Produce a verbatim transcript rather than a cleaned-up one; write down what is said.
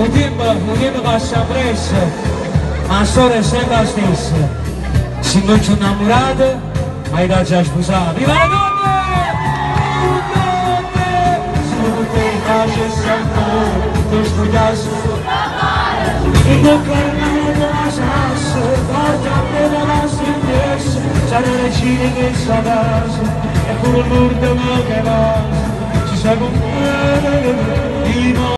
o tempo, o tempo passa presto, ma la storia è sempre la stessa. Se non c'è innamorata, hai da già sposato. Viva le donne! Se te facessi amore, ti spogliassi e non carnale la sassa, porta bene la stessa, c'è le regine che sa casa, e pure l'urto che va, ci sa con me,